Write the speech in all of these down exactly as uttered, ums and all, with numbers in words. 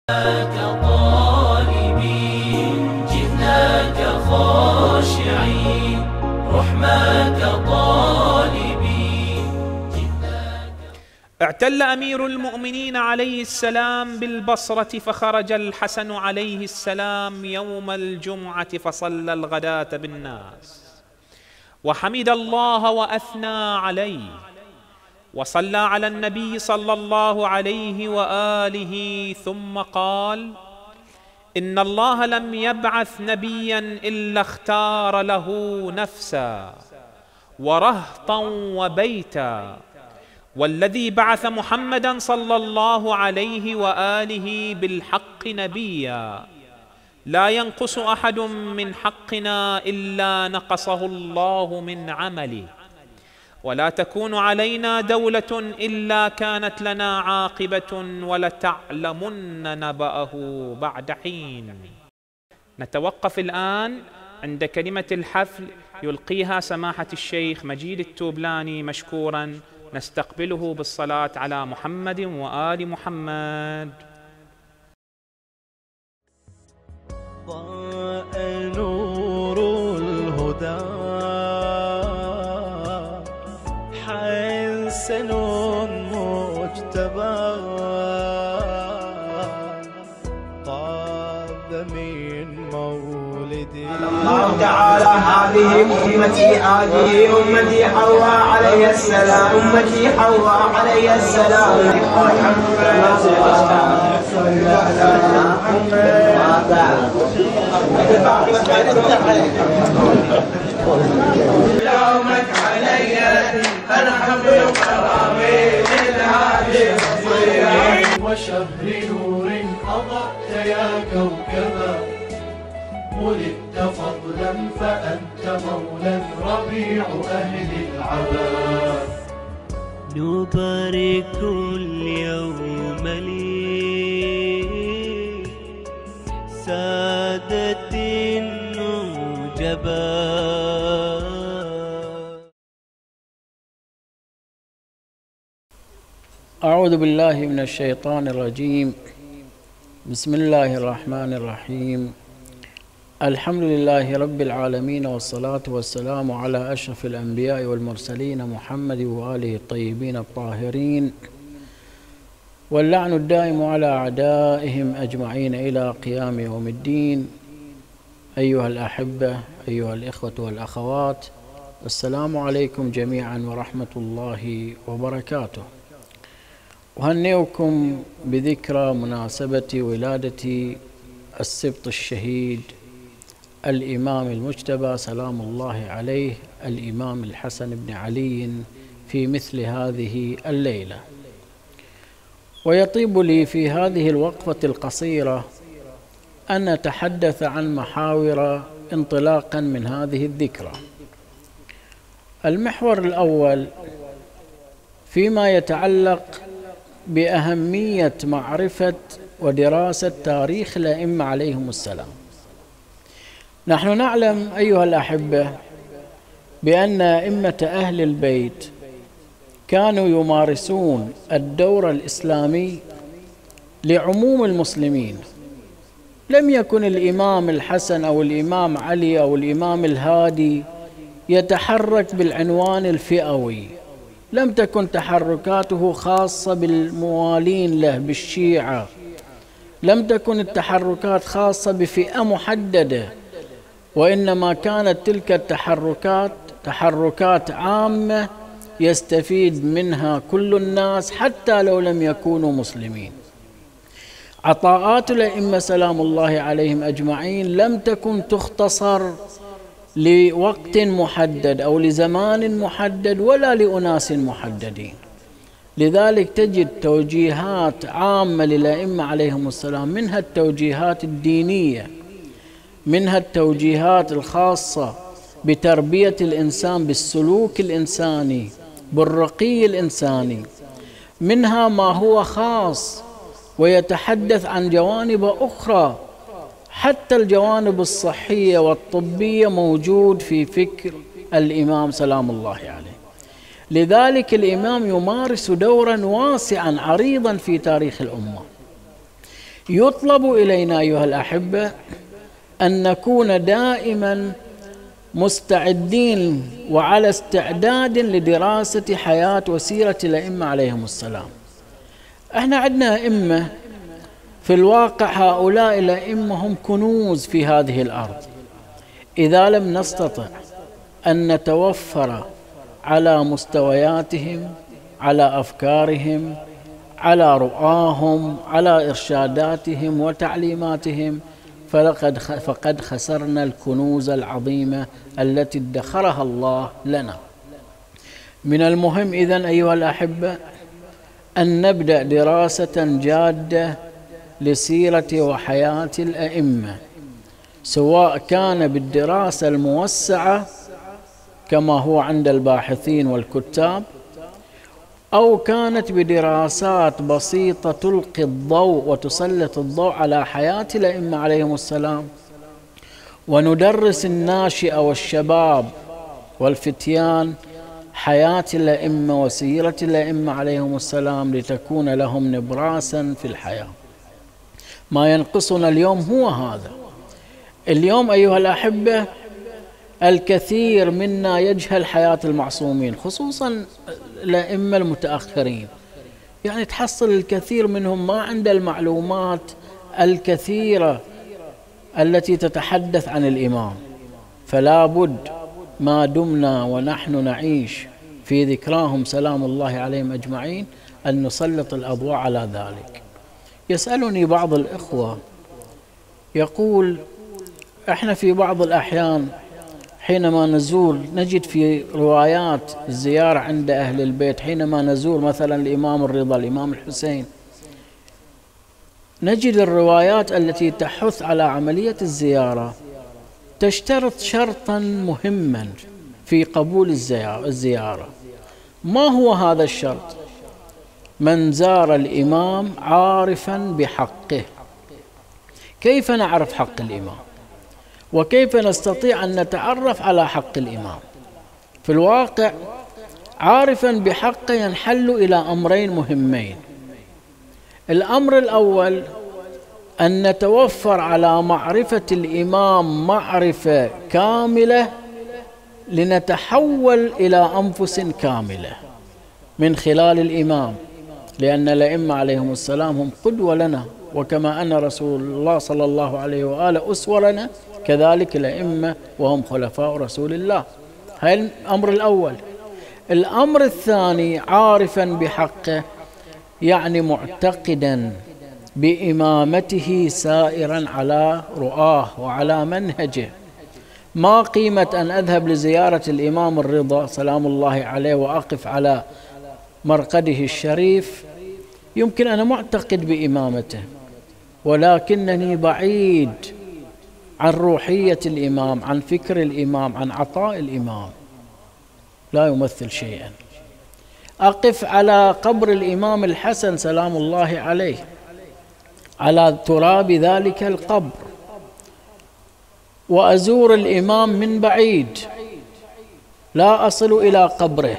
كطالبين جئناك خاشعين رحماك طالبين جئناك. اعتل أمير المؤمنين عليه السلام بالبصرة، فخرج الحسن عليه السلام يوم الجمعة فصلى الغداة بالناس وحمد الله وأثنى عليه وصلى على النبي صلى الله عليه وآله، ثم قال: إن الله لم يبعث نبيا إلا اختار له نفسا ورهطا وبيتا، والذي بعث محمدا صلى الله عليه وآله بالحق نبيا، لا ينقص أحد من حقنا إلا نقصه الله من عمله، ولا تكون علينا دولة إلا كانت لنا عاقبة، ولتعلمن نبأه بعد حين. نتوقف الآن عند كلمة الحفل يلقيها سماحة الشيخ مجيد التوبلاني مشكورا، نستقبله بالصلاة على محمد وآل محمد. ضاء نور الهدى حسن مجتبى طاب من مولدي. الله تعالى هذه أمتي هذه أمتي حواء عليه السلام أمتي حواء عليه السلام. يومك علي الحمد وكرامي للهادي وشهر نور أضأت يا كوكبا، ولدت فضلا فأنت مولا ربيع أهل العبا. نبارك اليوم لي سادة النجبا. أعوذ بالله من الشيطان الرجيم. بسم الله الرحمن الرحيم. الحمد لله رب العالمين، والصلاة والسلام على أشرف الأنبياء والمرسلين محمد وآله الطيبين الطاهرين، واللعن الدائم على أعدائهم أجمعين إلى قيام يوم الدين. أيها الأحبة، أيها الإخوة والأخوات، السلام عليكم جميعا ورحمة الله وبركاته. أهنئكم بذكرى مناسبة ولادة السبط الشهيد الإمام المجتبى سلام الله عليه، الإمام الحسن بن علي، في مثل هذه الليلة. ويطيب لي في هذه الوقفة القصيرة أن نتحدث عن محاور انطلاقا من هذه الذكرى. المحور الأول فيما يتعلق بأهمية معرفة ودراسة تاريخ الأئمة عليهم السلام. نحن نعلم أيها الأحبة بأن أئمة أهل البيت كانوا يمارسون الدور الإسلامي لعموم المسلمين. لم يكن الإمام الحسن أو الإمام علي أو الإمام الهادي يتحرك بالعنوان الفئوي، لم تكن تحركاته خاصة بالموالين له بالشيعة، لم تكن التحركات خاصة بفئة محددة، وإنما كانت تلك التحركات تحركات عامة يستفيد منها كل الناس حتى لو لم يكونوا مسلمين. عطاءات الأئمة سلام الله عليهم أجمعين لم تكن تختصر لوقت محدد أو لزمان محدد ولا لأناس محددين. لذلك تجد توجيهات عامة للأئمة عليهم السلام، منها التوجيهات الدينية، منها التوجيهات الخاصة بتربية الإنسان بالسلوك الإنساني بالرقي الإنساني، منها ما هو خاص ويتحدث عن جوانب أخرى، حتى الجوانب الصحية والطبية موجود في فكر الإمام سلام الله عليه. لذلك الإمام يمارس دورا واسعا عريضا في تاريخ الأمة. يطلب إلينا أيها الأحبة أن نكون دائما مستعدين وعلى استعداد لدراسة حياة وسيرة الأئمة عليهم السلام. احنا عندنا أئمة في الواقع، هؤلاء الأئمة هم كنوز في هذه الأرض. إذا لم نستطع أن نتوفر على مستوياتهم، على أفكارهم، على رؤاهم، على إرشاداتهم وتعليماتهم، فلقد فقد خسرنا الكنوز العظيمة التي ادخرها الله لنا. من المهم إذن أيها الأحبة أن نبدأ دراسة جادة لسيرة وحياة الأئمة، سواء كان بالدراسة الموسعة كما هو عند الباحثين والكتاب، أو كانت بدراسات بسيطة تلقي الضوء وتسلط الضوء على حياة الأئمة عليهم السلام، وندرس الناشئة والشباب والفتيان حياة الأئمة وسيرة الأئمة عليهم السلام لتكون لهم نبراسا في الحياة. ما ينقصنا اليوم هو هذا. اليوم أيها الأحبة الكثير منا يجهل حياة المعصومين، خصوصا الأئمة المتأخرين. يعني تحصل الكثير منهم ما عنده المعلومات الكثيرة التي تتحدث عن الإمام. فلا بد ما دمنا ونحن نعيش في ذكراهم سلام الله عليهم أجمعين أن نسلط الأضواء على ذلك. يسألني بعض الإخوة يقول احنا في بعض الأحيان حينما نزور نجد في روايات الزيارة عند أهل البيت، حينما نزور مثلا الإمام الرضا الإمام الحسين، نجد الروايات التي تحث على عملية الزيارة تشترط شرطا مهما في قبول الزيارة. ما هو هذا الشرط؟ من زار الإمام عارفا بحقه. كيف نعرف حق الإمام؟ وكيف نستطيع أن نتعرف على حق الإمام؟ في الواقع عارفا بحقه ينحل إلى أمرين مهمين. الأمر الأول أن نتوفر على معرفة الإمام معرفة كاملة لنتحول إلى أنفس كاملة من خلال الإمام، لأن الأئمة عليهم السلام هم قدوة لنا، وكما أن رسول الله صلى الله عليه وآله أسوة لنا كذلك الأئمة وهم خلفاء رسول الله. هذا الأمر الأول. الأمر الثاني عارفا بحقه يعني معتقدا بإمامته سائرا على رؤاه وعلى منهجه. ما قيمة أن أذهب لزيارة الإمام الرضا سلام الله عليه وأقف على مرقده الشريف، يمكن أنا معتقد بإمامته ولكنني بعيد عن روحية الإمام، عن فكر الإمام، عن عطاء الإمام، لا يمثل شيئا. أقف على قبر الإمام الحسن سلام الله عليه على تراب ذلك القبر وأزور الإمام من بعيد، لا أصل إلى قبره،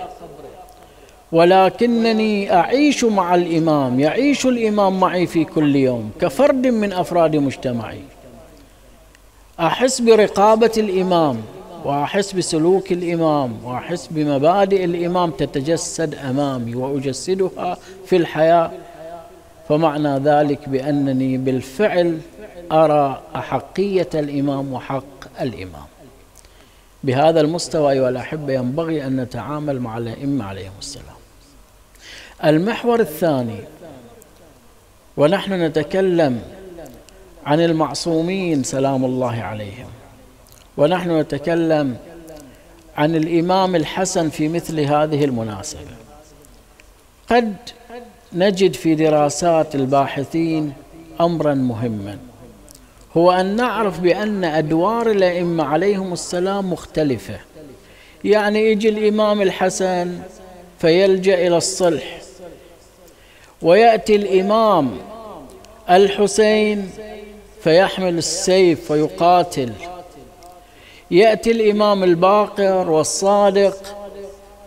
ولكنني أعيش مع الإمام، يعيش الإمام معي في كل يوم كفرد من أفراد مجتمعي. أحس برقابة الإمام، وأحس بسلوك الإمام، وأحس بمبادئ الإمام تتجسد أمامي وأجسدها في الحياة. فمعنى ذلك بأنني بالفعل أرى أحقية الإمام وحق الإمام. بهذا المستوى أيها الأحبة ينبغي أن نتعامل مع الأئمة عليهم السلام. المحور الثاني، ونحن نتكلم عن المعصومين سلام الله عليهم، ونحن نتكلم عن الإمام الحسن في مثل هذه المناسبة، قد نجد في دراسات الباحثين أمرا مهما، هو أن نعرف بأن أدوار الأئمة عليهم السلام مختلفة. يعني يجي الإمام الحسن فيلجأ إلى الصلح، ويأتي الإمام الحسين فيحمل السيف ويقاتل، يأتي الإمام الباقر والصادق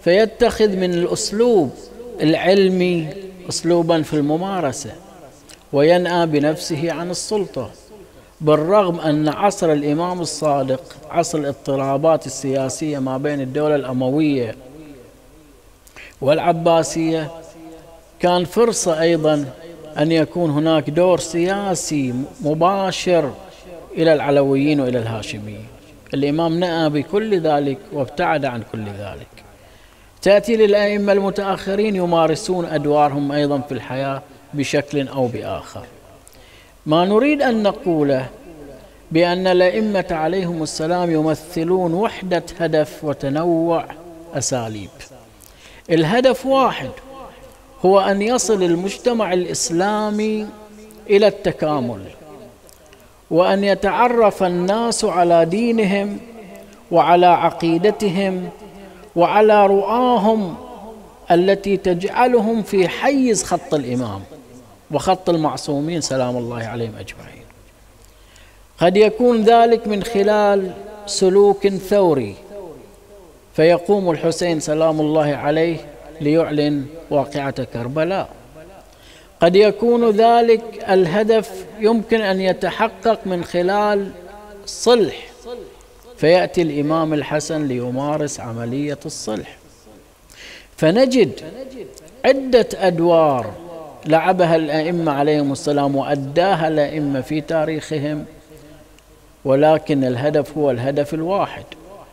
فيتخذ من الأسلوب العلمي أسلوبا في الممارسة، وينأى بنفسه عن السلطة، بالرغم أن عصر الإمام الصادق، عصر الاضطرابات السياسية ما بين الدولة الأموية والعباسية، كان فرصة أيضا أن يكون هناك دور سياسي مباشر إلى العلويين وإلى الهاشميين. الإمام نأى بكل ذلك وابتعد عن كل ذلك. تأتي للأئمة المتأخرين يمارسون أدوارهم أيضا في الحياة بشكل أو بآخر. ما نريد أن نقوله بأن الأئمة عليهم السلام يمثلون وحدة هدف وتنوع أساليب. الهدف واحد، هو أن يصل المجتمع الإسلامي إلى التكامل، وأن يتعرف الناس على دينهم وعلى عقيدتهم وعلى رؤاهم التي تجعلهم في حيز خط الإمام وخط المعصومين سلام الله عليهم أجمعين. قد يكون ذلك من خلال سلوك ثوري، فيقوم الحسين سلام الله عليه ليعلن واقعة كربلاء. قد يكون ذلك الهدف يمكن أن يتحقق من خلال صلح، فيأتي الإمام الحسن ليمارس عملية الصلح. فنجد عدة أدوار لعبها الأئمة عليهم السلام وأداها الأئمة في تاريخهم، ولكن الهدف هو الهدف الواحد.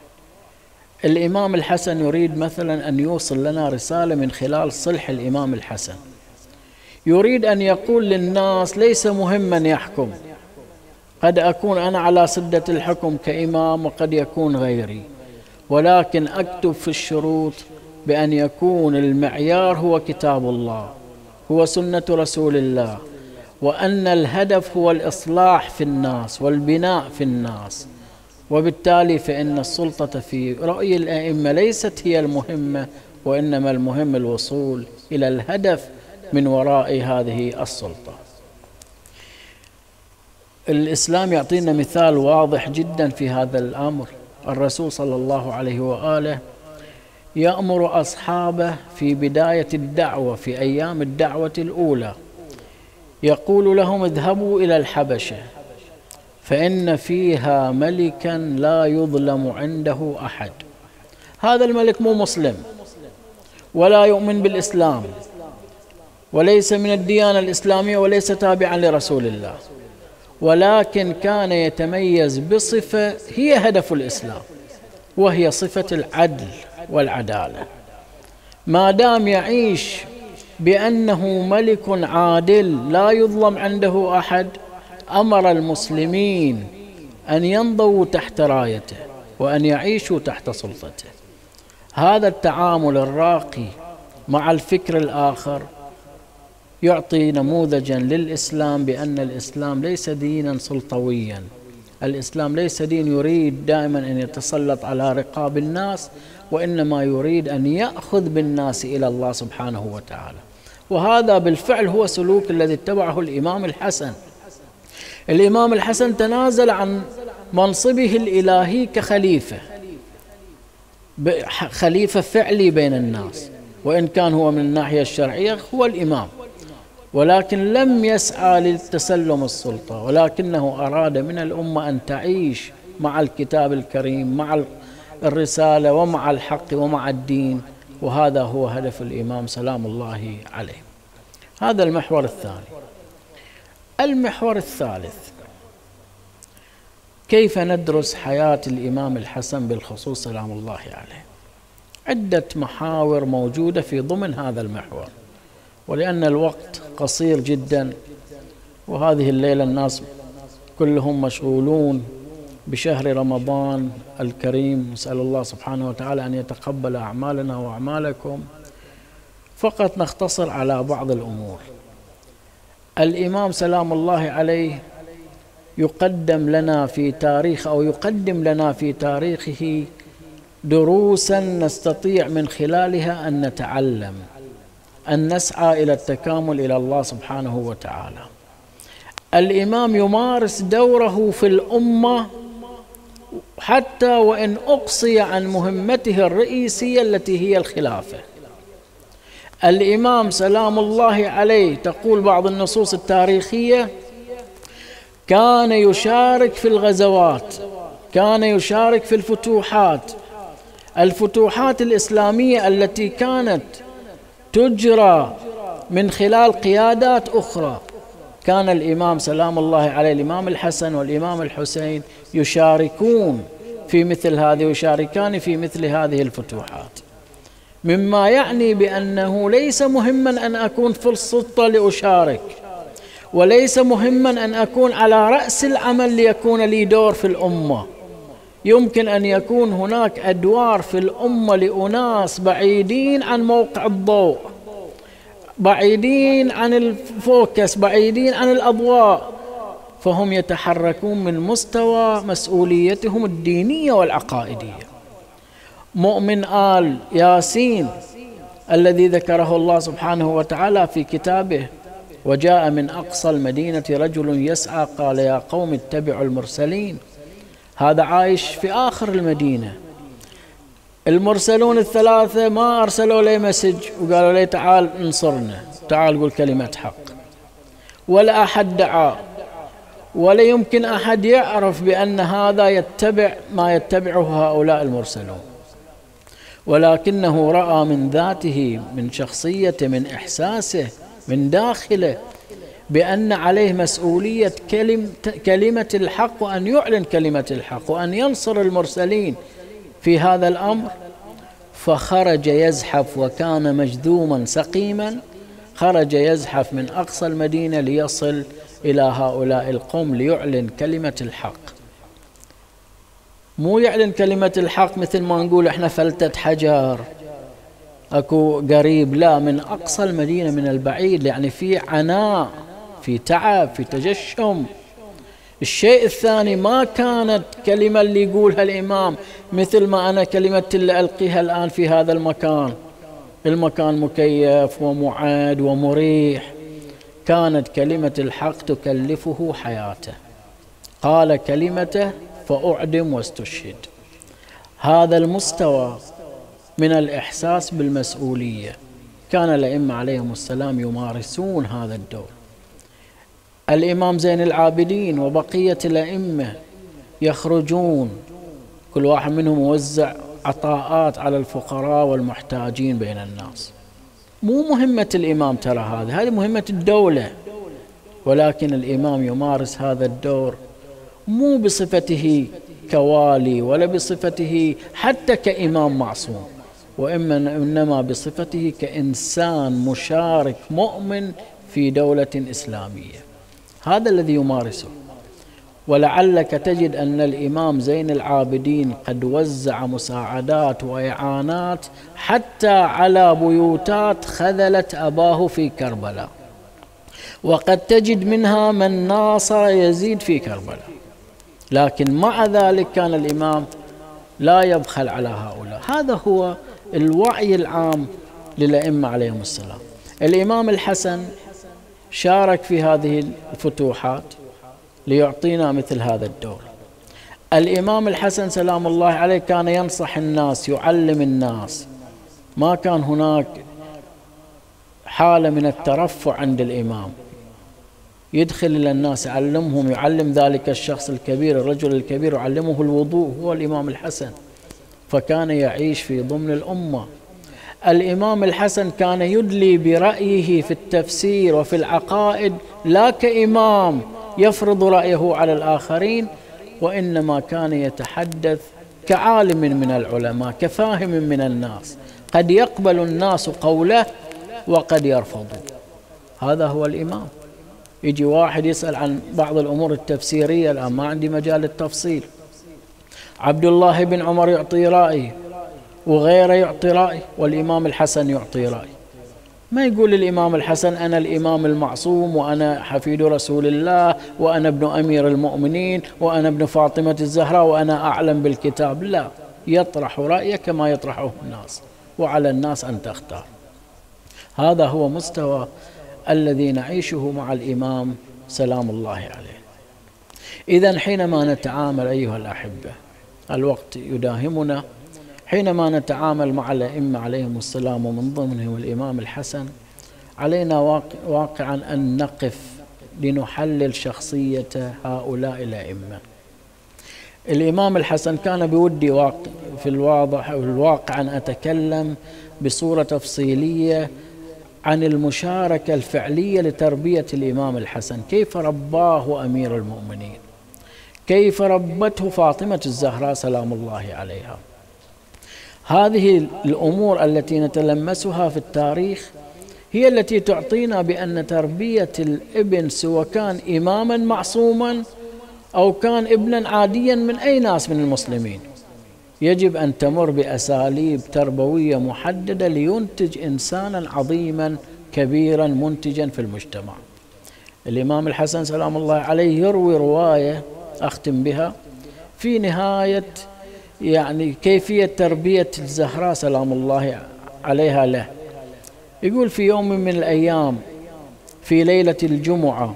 الإمام الحسن يريد مثلا أن يوصل لنا رسالة من خلال صلح الإمام الحسن. يريد أن يقول للناس ليس مهما يحكم، قد أكون أنا على سدة الحكم كإمام وقد يكون غيري، ولكن أكتب في الشروط بأن يكون المعيار هو كتاب الله، هو سنة رسول الله، وأن الهدف هو الإصلاح في الناس والبناء في الناس. وبالتالي فإن السلطة في رأي الأئمة ليست هي المهمة، وإنما المهم الوصول إلى الهدف من وراء هذه السلطة. الإسلام يعطينا مثال واضح جدا في هذا الأمر. الرسول صلى الله عليه وآله يأمر أصحابه في بداية الدعوة في أيام الدعوة الأولى، يقول لهم اذهبوا إلى الحبشة فإن فيها ملكا لا يظلم عنده أحد. هذا الملك مو مسلم ولا يؤمن بالإسلام وليس من الديانة الإسلامية وليس تابعا لرسول الله، ولكن كان يتميز بصفة هي هدف الإسلام، وهي صفة العدل والعدالة. ما دام يعيش بأنه ملك عادل لا يظلم عنده أحد، أمر المسلمين أن ينضووا تحت رايته وأن يعيشوا تحت سلطته. هذا التعامل الراقي مع الفكر الآخر يعطي نموذجا للإسلام بأن الإسلام ليس دينا سلطويا. الإسلام ليس دين يريد دائما أن يتسلط على رقاب الناس، وإنما يريد أن يأخذ بالناس إلى الله سبحانه وتعالى. وهذا بالفعل هو سلوك الذي اتبعه الإمام الحسن. الإمام الحسن تنازل عن منصبه الإلهي كخليفة، خليفة فعلي بين الناس، وإن كان هو من الناحية الشرعية هو الإمام، ولكن لم يسعى للتسلم السلطة، ولكنه أراد من الأمة أن تعيش مع الكتاب الكريم، مع الرسالة ومع الحق ومع الدين، وهذا هو هدف الإمام سلام الله عليه. هذا المحور الثاني. المحور الثالث، كيف ندرس حياة الإمام الحسن بالخصوص سلام الله عليه؟ عدة محاور موجودة في ضمن هذا المحور، ولأن الوقت قصير جدا وهذه الليلة الناس كلهم مشغولون بشهر رمضان الكريم، نسأل الله سبحانه وتعالى أن يتقبل أعمالنا وأعمالكم، فقط نختصر على بعض الأمور. الإمام سلام الله عليه يقدم لنا في تاريخ أو يقدم لنا في تاريخه دروسا نستطيع من خلالها أن نتعلم، أن نسعى إلى التكامل إلى الله سبحانه وتعالى. الإمام يمارس دوره في الأمة حتى وإن أقصي عن مهمته الرئيسية التي هي الخلافة. الإمام سلام الله عليه تقول بعض النصوص التاريخية كان يشارك في الغزوات، كان يشارك في الفتوحات، الفتوحات الإسلامية التي كانت تجرى من خلال قيادات أخرى. كان الإمام سلام الله عليه الإمام الحسن والإمام الحسين يشاركون في مثل هذه، يشاركان في مثل هذه الفتوحات، مما يعني بأنه ليس مهما أن أكون في السلطة لأشارك، وليس مهما أن أكون على رأس العمل ليكون لي دور في الأمة. يمكن أن يكون هناك أدوار في الأمة لأناس بعيدين عن موقع الضوء، بعيدين عن الفوكس، بعيدين عن الأضواء، فهم يتحركون من مستوى مسؤوليتهم الدينية والعقائدية. مؤمن آل ياسين الذي ذكره الله سبحانه وتعالى في كتابه: وجاء من أقصى المدينة رجل يسعى قال يا قوم اتبعوا المرسلين. هذا عايش في آخر المدينة. المرسلون الثلاثة ما أرسلوا لي مسج وقالوا لي تعال انصرنا، تعال قل كلمة حق، ولا أحد دعا، ولا يمكن أحد يعرف بأن هذا يتبع ما يتبعه هؤلاء المرسلون، ولكنه رأى من ذاته، من شخصيته، من إحساسه، من داخله بأن عليه مسؤولية كلمة الحق، وأن يعلن كلمة الحق، وأن ينصر المرسلين في هذا الأمر. فخرج يزحف، وكان مجذوما سقيما، خرج يزحف من أقصى المدينة ليصل إلى هؤلاء القوم ليعلن كلمة الحق. مو يعلن كلمة الحق مثل ما نقول احنا فلتة حجر اكو قريب، لا، من أقصى المدينة، من البعيد، يعني في عناء، في تعب، في تجشم. الشيء الثاني، ما كانت كلمة اللي يقولها الإمام مثل ما أنا كلمة اللي ألقيها الآن في هذا المكان، المكان مكيف ومعاد ومريح. كانت كلمة الحق تكلفه حياته، قال كلمته فأعدم واستشهد. هذا المستوى من الإحساس بالمسؤولية كان الأئمة عليهم السلام يمارسون هذا الدور. الإمام زين العابدين وبقية الأئمة يخرجون، كل واحد منهم يوزع عطاءات على الفقراء والمحتاجين بين الناس. مو مهمة الإمام ترى، هذه هذه مهمة الدولة، ولكن الإمام يمارس هذا الدور مو بصفته كوالي ولا بصفته حتى كإمام معصوم، وإنما بصفته كإنسان مشارك مؤمن في دولة إسلامية. هذا الذي يمارسه. ولعلك تجد أن الإمام زين العابدين قد وزع مساعدات وإعانات حتى على بيوتات خذلت أباه في كربلاء، وقد تجد منها من ناصر يزيد في كربلاء، لكن مع ذلك كان الإمام لا يبخل على هؤلاء. هذا هو الوعي العام للأئمة عليهم السلام. الإمام الحسن شارك في هذه الفتوحات ليعطينا مثل هذا الدور. الإمام الحسن سلام الله عليه كان ينصح الناس، يعلم الناس، ما كان هناك حالة من الترفع عند الإمام. يدخل إلى الناس يعلمهم، يعلم ذلك الشخص الكبير، الرجل الكبير، يعلمه الوضوء، هو الإمام الحسن، فكان يعيش في ضمن الأمة. الإمام الحسن كان يدلي برأيه في التفسير وفي العقائد، لا كإمام يفرض رأيه على الآخرين، وإنما كان يتحدث كعالم من العلماء، كفاهم من الناس، قد يقبل الناس قوله وقد يرفضوا. هذا هو الإمام. يجي واحد يسأل عن بعض الأمور التفسيرية، الآن ما عندي مجال التفصيل، عبد الله بن عمر يعطي رأي، وغيره يعطي رأي، والإمام الحسن يعطي رأي. ما يقول الإمام الحسن أنا الإمام المعصوم، وأنا حفيد رسول الله، وأنا ابن أمير المؤمنين، وأنا ابن فاطمة الزهراء، وأنا أعلم بالكتاب. لا، يطرح رأيه كما يطرحه الناس، وعلى الناس أن تختار. هذا هو مستوى الذي نعيشه مع الإمام سلام الله عليه. إذن حينما نتعامل أيها الأحبة، الوقت يداهمنا، حينما نتعامل مع الأئمة عليهم السلام ومن ضمنهم الإمام الحسن، علينا واقعا أن نقف لنحلل شخصية هؤلاء الأئمة. الإمام الحسن كان بودي واقع في الواضح والواقع أن أتكلم بصورة تفصيلية عن المشاركة الفعلية لتربية الإمام الحسن، كيف رباه أمير المؤمنين، كيف ربته فاطمة الزهراء سلام الله عليها. هذه الأمور التي نتلمسها في التاريخ هي التي تعطينا بأن تربية الابن سواء كان إماما معصوما أو كان ابنا عاديا من أي ناس من المسلمين يجب أن تمر بأساليب تربوية محددة لينتج إنسانا عظيما كبيرا منتجا في المجتمع. الإمام الحسن سلام الله عليه يروي رواية أختم بها في نهاية يعني كيفية تربية الزهراء سلام الله عليها له. يقول: في يوم من الأيام في ليلة الجمعة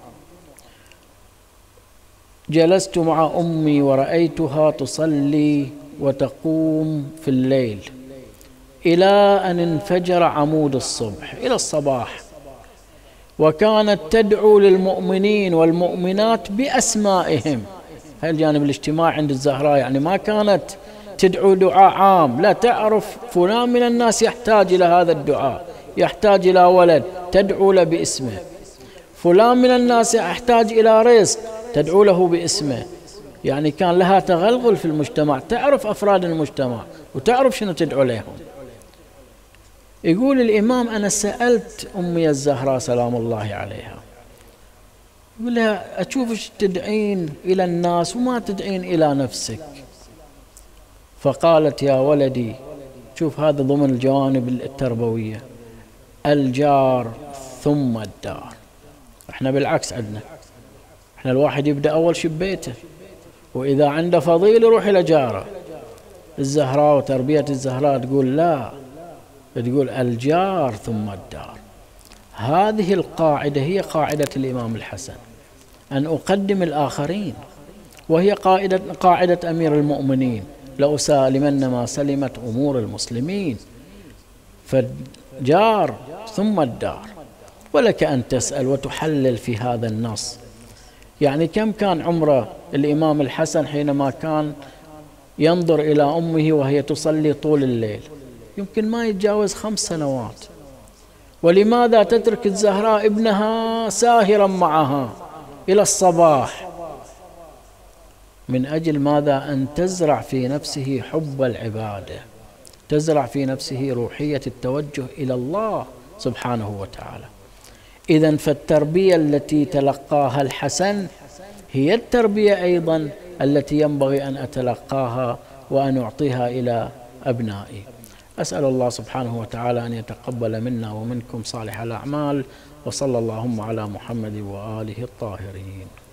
جلست مع أمي ورأيتها تصلي وتقوم في الليل إلى أن انفجر عمود الصبح إلى الصباح، وكانت تدعو للمؤمنين والمؤمنات بأسمائهم. هذا الجانب الاجتماعي عند الزهراء، يعني ما كانت تدعو دعاء عام، لا، تعرف فلان من الناس يحتاج إلى هذا الدعاء، يحتاج إلى ولد تدعو له باسمه، فلان من الناس يحتاج إلى رزق تدعو له باسمه. يعني كان لها تغلغل في المجتمع، تعرف أفراد المجتمع وتعرف شنو تدعو لهم. يقول الإمام: أنا سألت أمي الزهراء سلام الله عليها، يقول لها: أشوفش تدعين إلى الناس وما تدعين إلى نفسك. فقالت: يا ولدي، شوف هذا ضمن الجوانب التربوية، الجار ثم الدار. احنا بالعكس عندنا، احنا الواحد يبدأ أول شيء ببيته، وإذا عنده فضيل يروح إلى جاره. الزهراء وتربية الزهراء تقول لا، تقول الجار ثم الدار. هذه القاعدة هي قاعدة الإمام الحسن، أن أقدم الآخرين، وهي قاعدة قاعدة أمير المؤمنين: لأسالمن ما سلمت أمور المسلمين. فالجار ثم الدار. ولك أن تسأل وتحلل في هذا النص، يعني كم كان عمره الإمام الحسن حينما كان ينظر إلى أمه وهي تصلي طول الليل؟ يمكن ما يتجاوز خمس سنوات. ولماذا تترك الزهراء ابنها ساهرا معها إلى الصباح؟ من أجل ماذا؟ أن تزرع في نفسه حب العبادة، تزرع في نفسه روحية التوجه إلى الله سبحانه وتعالى. إذن فالتربية التي تلقاها الحسن هي التربية أيضا التي ينبغي أن أتلقاها وأن أعطيها إلى أبنائي. أسأل الله سبحانه وتعالى أن يتقبل منا ومنكم صالح الأعمال، وصلى اللهم على محمد وآله الطاهرين.